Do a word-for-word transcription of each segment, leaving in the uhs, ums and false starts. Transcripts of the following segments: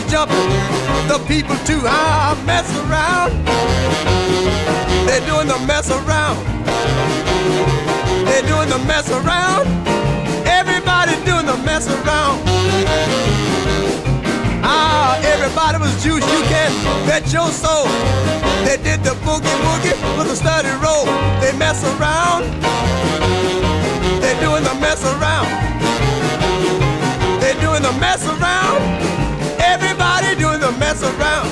jumping, the people too. Ah, mess around. They're doing the mess around. They're doing the mess around. Everybody doing the mess around. Ah, everybody was juice, you can bet your soul. They did the boogie woogie with a steady roll. They mess around. They're doing the mess around. They're doing the mess around. Everybody doing the mess around.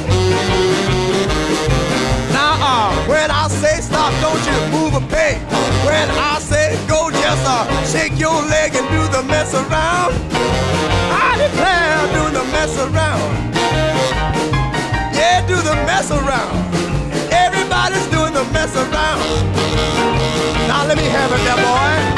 Now, uh, when I say stop, don't you move a peg. When I say go, just uh, shake your leg and do the mess around. I declare, doing the mess around. Yeah, do the mess around. Everybody's doing the mess around. Now let me have it there, boy.